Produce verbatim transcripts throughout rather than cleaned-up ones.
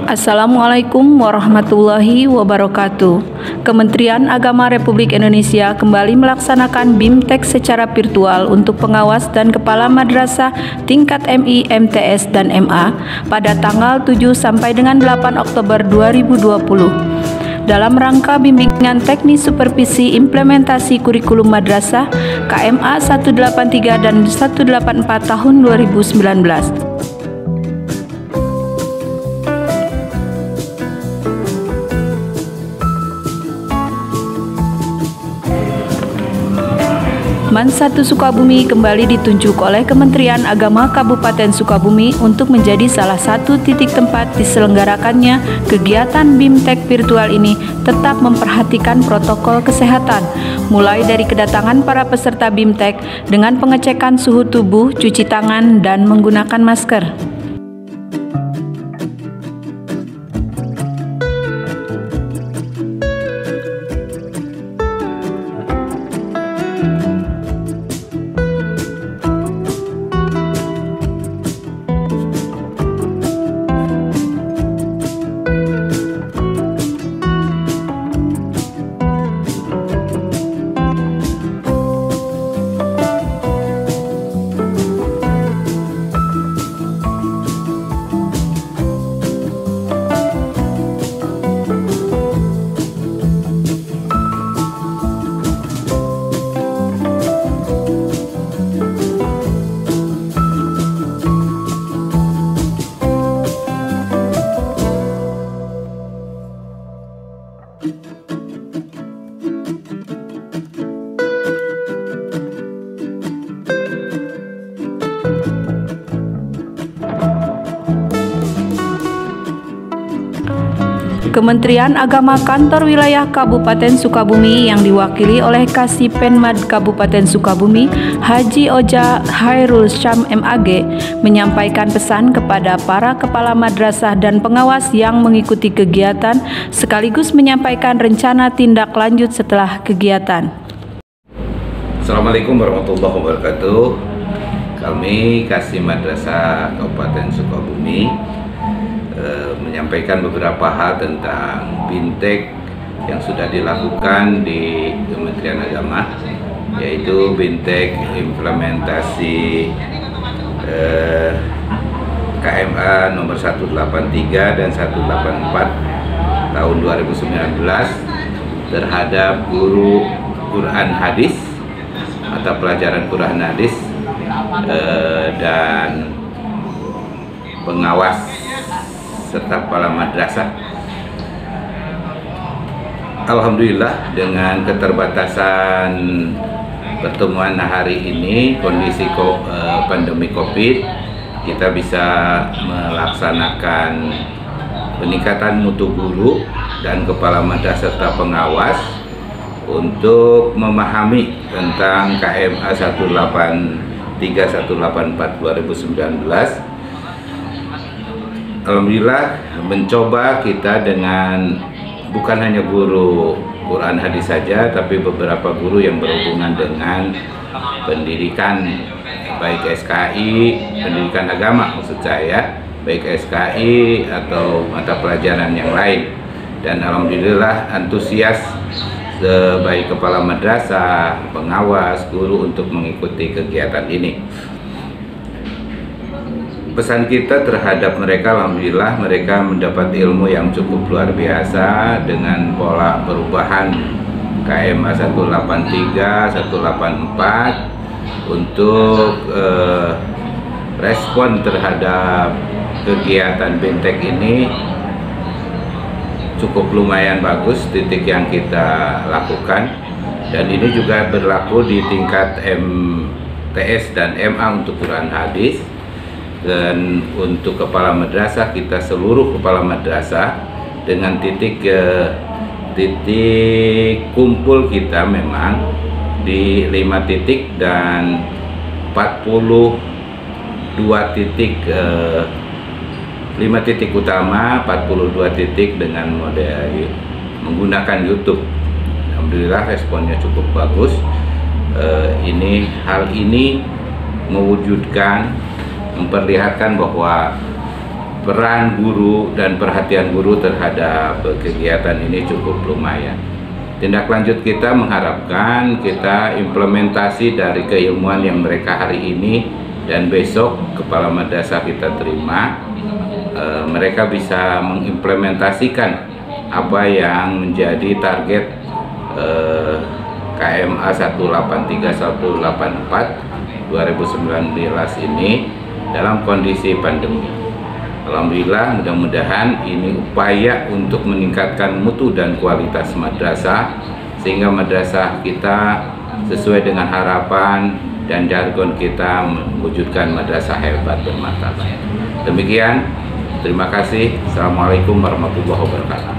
Assalamualaikum warahmatullahi wabarakatuh. Kementerian Agama Republik Indonesia kembali melaksanakan BIMTEK secara virtual untuk pengawas dan kepala madrasah tingkat M I, M T S, dan M A pada tanggal tujuh sampai dengan delapan Oktober dua ribu dua puluh. Dalam rangka bimbingan teknis supervisi implementasi kurikulum madrasah K M A seratus delapan puluh tiga dan seratus delapan puluh empat tahun dua ribu sembilan belas. MAN satu Sukabumi kembali ditunjuk oleh Kementerian Agama Kabupaten Sukabumi untuk menjadi salah satu titik tempat diselenggarakannya kegiatan BIMTEK virtual ini, tetap memperhatikan protokol kesehatan, mulai dari kedatangan para peserta BIMTEK dengan pengecekan suhu tubuh, cuci tangan, dan menggunakan masker. Kementerian Agama Kantor Wilayah Kabupaten Sukabumi yang diwakili oleh Kasipenmad Kabupaten Sukabumi, Haji Oja Hairul Syam M A G, menyampaikan pesan kepada para kepala madrasah dan pengawas yang mengikuti kegiatan, sekaligus menyampaikan rencana tindak lanjut setelah kegiatan. Assalamualaikum warahmatullahi wabarakatuh. Kami Kasih Madrasah Kabupaten Sukabumi menyampaikan beberapa hal tentang BIMTEK yang sudah dilakukan di Kementerian Agama, yaitu BIMTEK implementasi eh, K M A nomor seratus delapan puluh tiga dan seratus delapan puluh empat tahun dua ribu sembilan belas terhadap guru Quran Hadis, mata pelajaran Quran Hadis, eh, dan pengawas serta kepala madrasah. Alhamdulillah, dengan keterbatasan pertemuan hari ini, kondisi pandemi COVID, kita bisa melaksanakan peningkatan mutu guru dan kepala madrasah serta pengawas untuk memahami tentang K M A seratus delapan puluh tiga seratus delapan puluh empat dua ribu sembilan belas. Alhamdulillah, mencoba kita dengan bukan hanya guru Quran Hadis saja, tapi beberapa guru yang berhubungan dengan pendidikan, baik S K I, pendidikan agama maksud saya, baik S K I atau mata pelajaran yang lain. Dan alhamdulillah antusias baik kepala madrasah, pengawas, guru untuk mengikuti kegiatan ini. Pesan kita terhadap mereka, alhamdulillah mereka mendapat ilmu yang cukup luar biasa dengan pola perubahan K M A seratus delapan puluh tiga, seratus delapan puluh empat untuk eh, respon terhadap kegiatan BIMTEK ini cukup lumayan bagus titik yang kita lakukan, dan ini juga berlaku di tingkat M T S dan M A untuk Quran Hadis. Dan untuk kepala madrasah, kita seluruh kepala madrasah dengan titik eh, titik kumpul kita memang di lima titik dan empat puluh dua titik, eh, lima titik utama, empat puluh dua titik dengan model menggunakan YouTube. Alhamdulillah responnya cukup bagus. Eh, ini hal ini mewujudkan, memperlihatkan bahwa peran guru dan perhatian guru terhadap kegiatan ini cukup lumayan. Tindak lanjut kita mengharapkan kita implementasi dari keilmuan yang mereka hari ini dan besok kepala madrasah kita terima, e, mereka bisa mengimplementasikan apa yang menjadi target e, K M A satu delapan tiga satu delapan empat dua ribu sembilan belas ini dalam kondisi pandemi. Alhamdulillah, mudah-mudahan ini upaya untuk meningkatkan mutu dan kualitas madrasah sehingga madrasah kita sesuai dengan harapan dan jargon kita mewujudkan madrasah hebat bermartabat. Demikian, terima kasih. Assalamualaikum warahmatullahi wabarakatuh.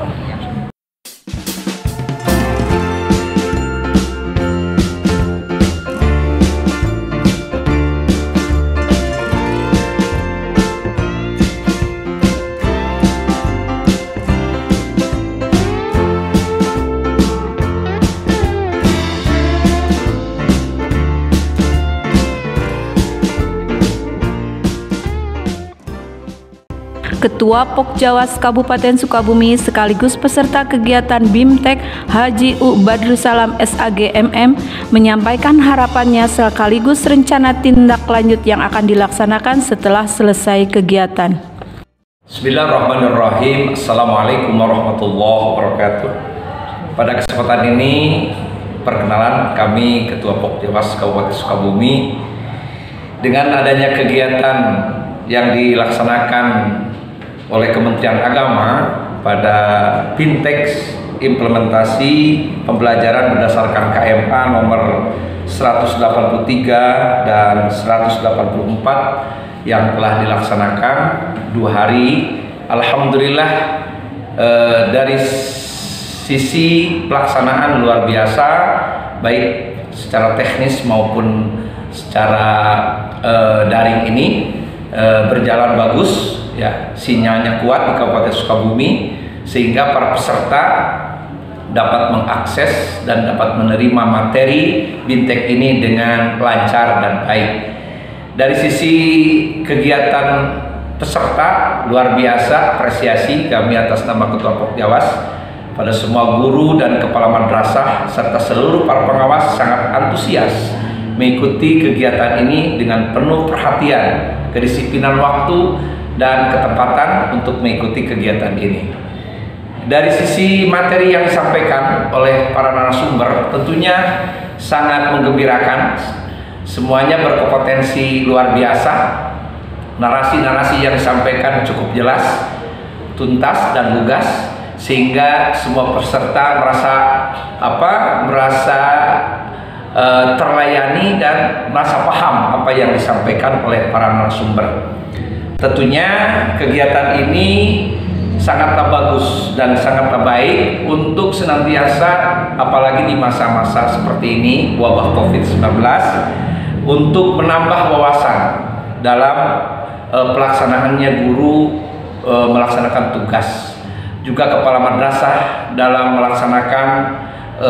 Ketua Pokjawas Kabupaten Sukabumi sekaligus peserta kegiatan BIMTEK Haji U Badrussalam S A G M M menyampaikan harapannya sekaligus rencana tindak lanjut yang akan dilaksanakan setelah selesai kegiatan. Bismillahirrahmanirrahim. Assalamualaikum warahmatullahi wabarakatuh. Pada kesempatan ini perkenalan kami Ketua Pokjawas Kabupaten Sukabumi dengan adanya kegiatan yang dilaksanakan oleh Kementerian Agama pada BIMTEK implementasi pembelajaran berdasarkan K M A nomor seratus delapan puluh tiga dan seratus delapan puluh empat yang telah dilaksanakan dua hari. Alhamdulillah eh, dari sisi pelaksanaan luar biasa, baik secara teknis maupun secara eh, daring ini eh, berjalan bagus. Ya, sinyalnya kuat di Kabupaten Sukabumi sehingga para peserta dapat mengakses dan dapat menerima materi BIMTEK ini dengan lancar dan baik. Dari sisi kegiatan peserta luar biasa, apresiasi kami atas nama Ketua Pokjawas pada semua guru dan kepala madrasah serta seluruh para pengawas sangat antusias mengikuti kegiatan ini dengan penuh perhatian, kedisiplinan waktu dan ketepatan untuk mengikuti kegiatan ini. Dari sisi materi yang disampaikan oleh para narasumber tentunya sangat menggembirakan. Semuanya berkompetensi luar biasa. Narasi-narasi yang disampaikan cukup jelas, tuntas dan lugas sehingga semua peserta merasa apa? merasa uh, terlayani dan merasa paham apa yang disampaikan oleh para narasumber. Tentunya kegiatan ini sangatlah bagus dan sangatlah baik untuk senantiasa, apalagi di masa-masa seperti ini wabah COVID sembilan belas, untuk menambah wawasan dalam e, pelaksanaannya guru e, melaksanakan tugas, juga kepala madrasah dalam melaksanakan e,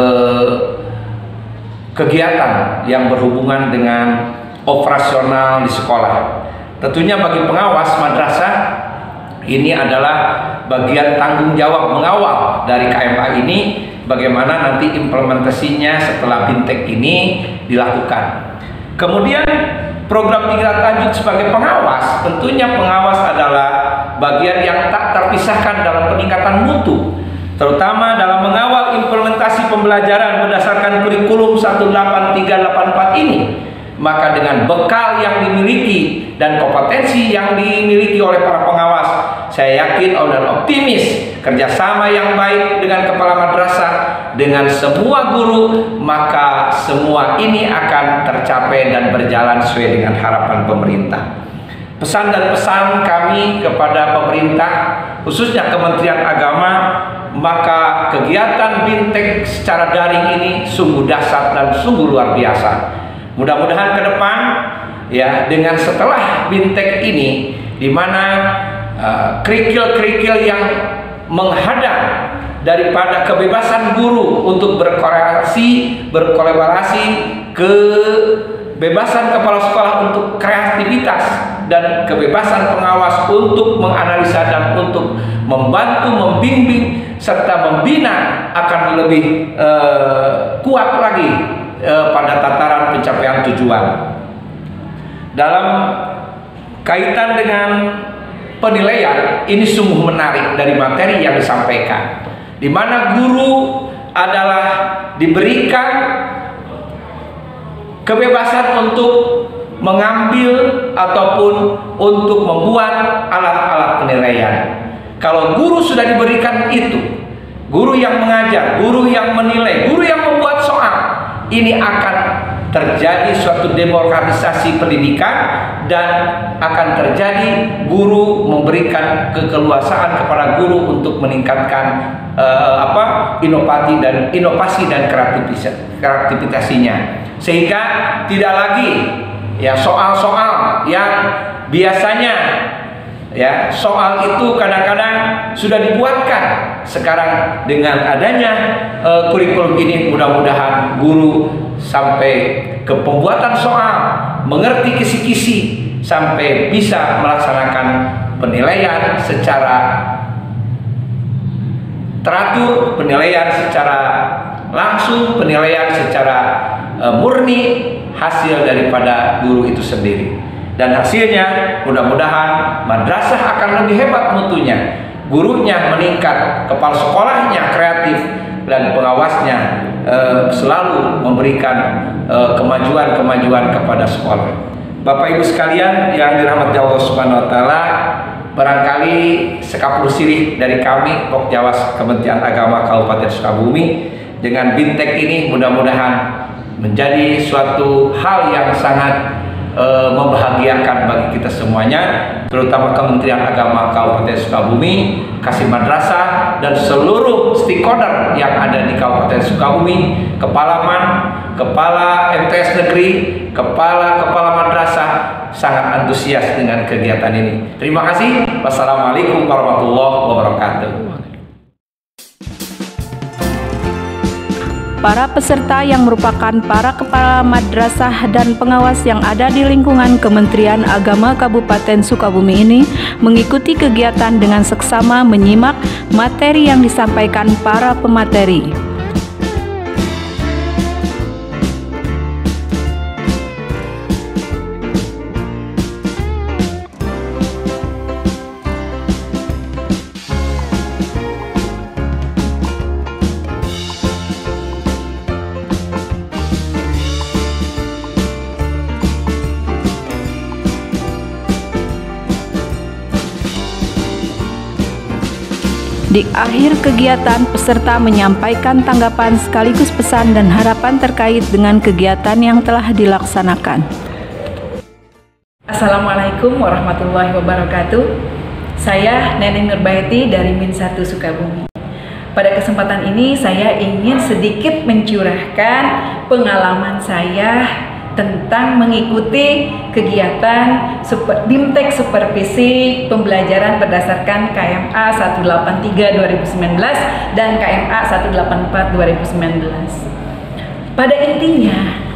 kegiatan yang berhubungan dengan operasional di sekolah. Tentunya bagi pengawas madrasah ini adalah bagian tanggung jawab mengawal dari K M A ini, bagaimana nanti implementasinya setelah BIMTEK ini dilakukan. Kemudian program tindak lanjut sebagai pengawas, tentunya pengawas adalah bagian yang tak terpisahkan dalam peningkatan mutu, terutama dalam mengawal implementasi pembelajaran berdasarkan kurikulum satu delapan tiga delapan empat ini. Maka dengan bekal yang dimiliki dan kompetensi yang dimiliki oleh para pengawas, saya yakin dan optimis kerjasama yang baik dengan kepala madrasah, dengan semua guru, maka semua ini akan tercapai dan berjalan sesuai dengan harapan pemerintah. Pesan dan pesan kami kepada pemerintah, khususnya Kementerian Agama, maka kegiatan BIMTEK secara daring ini sungguh dahsyat dan sungguh luar biasa. Mudah-mudahan ke depan ya, dengan setelah BIMTEK ini, di mana kerikil-kerikil uh, yang menghadang daripada kebebasan guru untuk berkreasi, berkolaborasi, kebebasan kepala sekolah untuk kreativitas dan kebebasan pengawas untuk menganalisa dan untuk membantu, membimbing serta membina akan lebih uh, kuat lagi uh, pada tataran pencapaian tujuan. Dalam kaitan dengan penilaian, ini sungguh menarik dari materi yang disampaikan, di mana guru adalah diberikan kebebasan untuk mengambil ataupun untuk membuat alat-alat penilaian. Kalau guru sudah diberikan itu, guru yang mengajar, guru yang menilai, guru yang membuat soal, ini akan terjadi suatu demokratisasi pendidikan dan akan terjadi guru memberikan keleluasaan kepada guru untuk meningkatkan uh, apa inovasi dan inovasi dan kreativitasnya, sehingga tidak lagi ya soal-soal yang biasanya ya soal itu kadang-kadang sudah dibuatkan. Sekarang dengan adanya uh, kurikulum ini, mudah-mudahan guru sampai ke pembuatan soal, mengerti kisi-kisi, sampai bisa melaksanakan penilaian secara teratur, penilaian secara langsung, penilaian secara uh, murni hasil daripada guru itu sendiri. Dan hasilnya mudah-mudahan madrasah akan lebih hebat mutunya, gurunya meningkat, kepala sekolahnya kreatif, dan pengawasnya eh, selalu memberikan kemajuan-kemajuan eh, kepada sekolah. Bapak Ibu sekalian yang dirahmati Allah Subhanahu wa taala, barangkali sekapur sirih dari kami Pokjawas Kementerian Agama Kabupaten Sukabumi dengan BIMTEK ini mudah-mudahan menjadi suatu hal yang sangat E, membahagiakan bagi kita semuanya, terutama Kementerian Agama Kabupaten Sukabumi, Kasih Madrasah, dan seluruh stakeholder yang ada di Kabupaten Sukabumi, kepala man, kepala M T S negeri, kepala-kepala madrasah sangat antusias dengan kegiatan ini. Terima kasih. Wassalamualaikum warahmatullahi wabarakatuh. Para peserta yang merupakan para kepala madrasah dan pengawas yang ada di lingkungan Kementerian Agama Kabupaten Sukabumi ini mengikuti kegiatan dengan seksama menyimak materi yang disampaikan para pemateri. Di akhir kegiatan, peserta menyampaikan tanggapan sekaligus pesan dan harapan terkait dengan kegiatan yang telah dilaksanakan. Assalamualaikum warahmatullahi wabarakatuh. Saya Neneng Nurbaiti dari Min satu Sukabumi. Pada kesempatan ini saya ingin sedikit mencurahkan pengalaman saya tentang mengikuti kegiatan super, BIMTEK Supervisi Pembelajaran berdasarkan K M A seratus delapan puluh tiga dua ribu sembilan belas dan K M A seratus delapan puluh empat dua ribu sembilan belas. Pada intinya,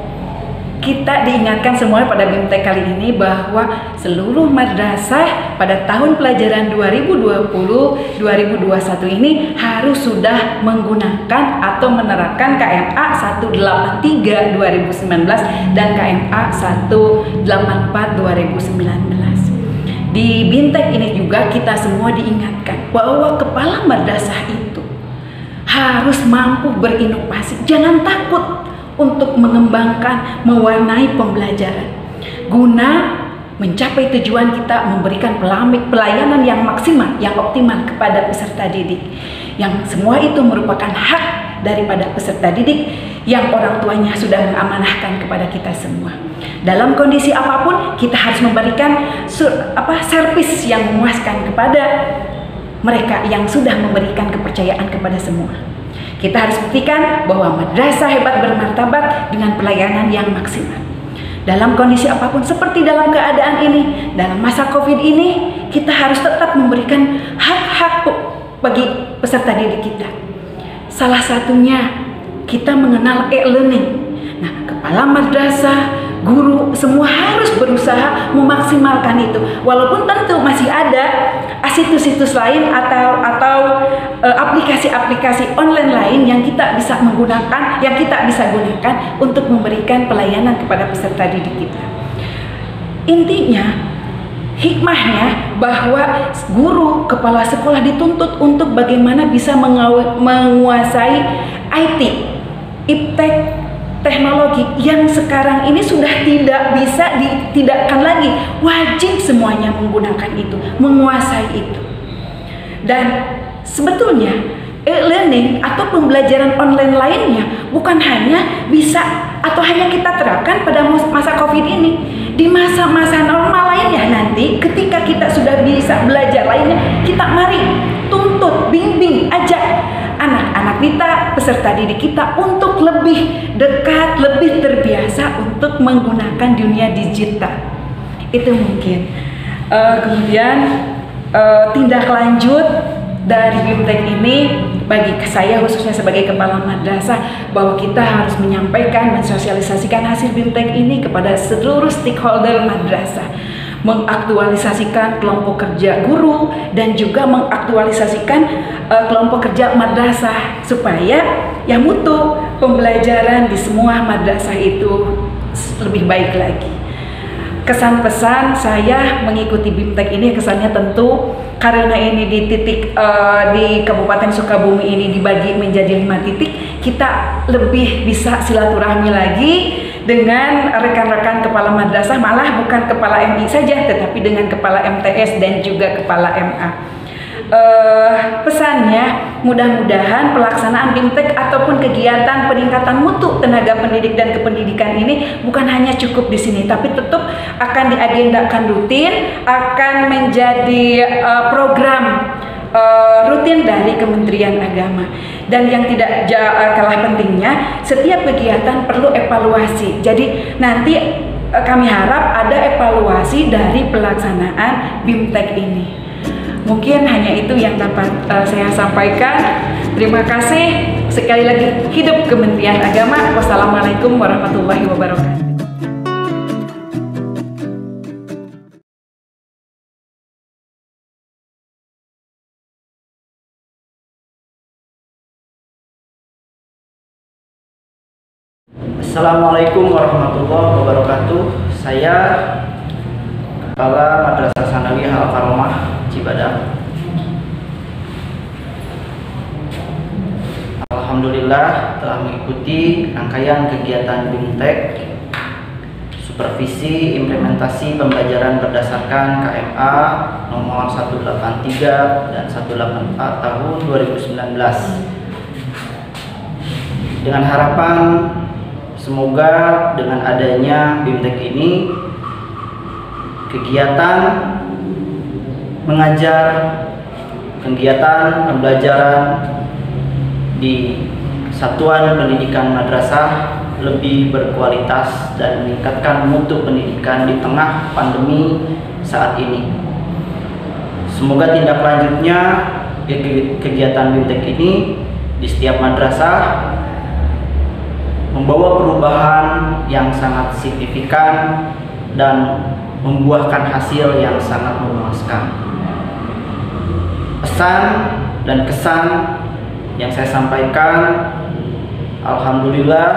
kita diingatkan semua pada BIMTEK kali ini bahwa seluruh madrasah pada tahun pelajaran dua ribu dua puluh dua ribu dua puluh satu ini harus sudah menggunakan atau menerapkan K M A seratus delapan puluh tiga dua ribu sembilan belas dan K M A seratus delapan puluh empat dua ribu sembilan belas. Di BIMTEK ini juga kita semua diingatkan bahwa kepala madrasah itu harus mampu berinovasi, jangan takut untuk mengembangkan, mewarnai pembelajaran guna mencapai tujuan kita memberikan pelayanan yang maksimal, yang optimal kepada peserta didik, yang semua itu merupakan hak daripada peserta didik yang orang tuanya sudah mengamanahkan kepada kita semua. Dalam kondisi apapun kita harus memberikan sur, apa, servis yang memuaskan kepada mereka yang sudah memberikan kepercayaan kepada semua. Kita harus buktikan bahwa madrasah hebat bermartabat dengan pelayanan yang maksimal. Dalam kondisi apapun, seperti dalam keadaan ini, dalam masa COVID ini, kita harus tetap memberikan hak-hak bagi peserta didik kita. Salah satunya, kita mengenal e-learning. Nah, kepala madrasah, guru, semua harus berusaha memaksimalkan itu. Walaupun tentu masih ada situs-situs lain atau atau aplikasi-aplikasi online lain yang kita bisa menggunakan, yang kita bisa gunakan untuk memberikan pelayanan kepada peserta didik kita. Intinya, hikmahnya bahwa guru, kepala sekolah dituntut untuk bagaimana bisa menguasai I T, iptek, teknologi yang sekarang ini sudah tidak bisa ditidakkan lagi. Wajib semuanya menggunakan itu, menguasai itu. Dan sebetulnya e-learning atau pembelajaran online lainnya bukan hanya bisa atau hanya kita terapkan pada masa COVID ini. Di masa-masa normal lainnya nanti ketika kita sudah bisa belajar lainnya, kita mari tuntut, bimbing, ajak anak-anak kita, peserta didik kita untuk lebih dekat, lebih terbiasa untuk menggunakan dunia digital. Itu mungkin. Uh, kemudian uh, tindak lanjut dari BIMTEK ini bagi saya khususnya sebagai kepala madrasah, bahwa kita harus menyampaikan, mensosialisasikan hasil BIMTEK ini kepada seluruh stakeholder madrasah, mengaktualisasikan kelompok kerja guru dan juga mengaktualisasikan uh, kelompok kerja madrasah supaya yang mutu pembelajaran di semua madrasah itu lebih baik lagi. Kesan pesan saya mengikuti BIMTEK ini, kesannya tentu karena ini di titik uh, di Kabupaten Sukabumi ini dibagi menjadi lima titik, kita lebih bisa silaturahmi lagi dengan rekan-rekan kepala madrasah, malah bukan kepala M I saja, tetapi dengan kepala M T S dan juga kepala M A. Uh, pesannya, mudah-mudahan pelaksanaan BIMTEK ataupun kegiatan peningkatan mutu tenaga pendidik dan kependidikan ini bukan hanya cukup di sini, tapi tetap akan diagendakan rutin, akan menjadi uh, program uh, rutin dari Kementerian Agama. Dan yang tidak uh, kalah pentingnya, setiap kegiatan perlu evaluasi. Jadi nanti uh, kami harap ada evaluasi dari pelaksanaan BIMTEK ini. Mungkin hanya itu yang dapat uh, saya sampaikan. Terima kasih. Sekali lagi, hidup Kementerian Agama. Wassalamualaikum warahmatullahi wabarakatuh. Assalamualaikum warahmatullahi wabarakatuh. Saya Kepala Madrasah Sanawiyah Al-Karomah Cibadak. Alhamdulillah telah mengikuti rangkaian kegiatan BIMTEK, supervisi implementasi pembelajaran berdasarkan K M A nomor seratus delapan puluh tiga dan seratus delapan puluh empat tahun dua ribu sembilan belas. Dengan harapan semoga dengan adanya BIMTEK ini, kegiatan mengajar, kegiatan pembelajaran di satuan pendidikan madrasah lebih berkualitas dan meningkatkan mutu pendidikan di tengah pandemi saat ini. Semoga tindak lanjutnya kegiatan BIMTEK ini di setiap madrasah membawa perubahan yang sangat signifikan dan membuahkan hasil yang sangat memuaskan. Pesan dan kesan yang saya sampaikan, alhamdulillah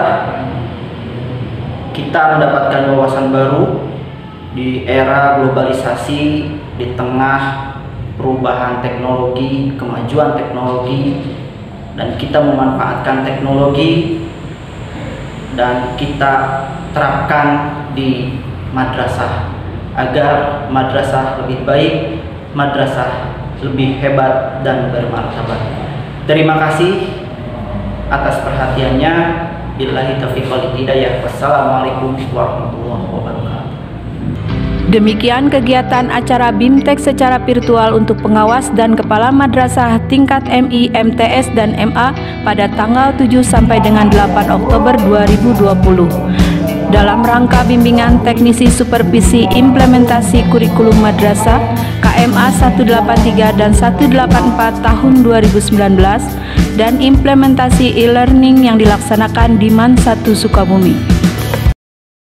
kita mendapatkan wawasan baru di era globalisasi, di tengah perubahan teknologi, kemajuan teknologi, dan kita memanfaatkan teknologi dan kita terapkan di madrasah agar madrasah lebih baik, madrasah lebih hebat dan bermartabat. Terima kasih atas perhatiannya. Billahi taufiq wal hidayah. Wassalamualaikum warahmatullahi wabarakatuh. Demikian kegiatan acara BIMTEK secara virtual untuk pengawas dan kepala madrasah tingkat M I, M T S, dan M A pada tanggal tujuh sampai dengan delapan Oktober dua ribu dua puluh. Dalam rangka bimbingan teknisi supervisi implementasi kurikulum madrasah K M A seratus delapan puluh tiga dan seratus delapan puluh empat tahun dua ribu sembilan belas dan implementasi e-learning yang dilaksanakan di MAN satu Sukabumi.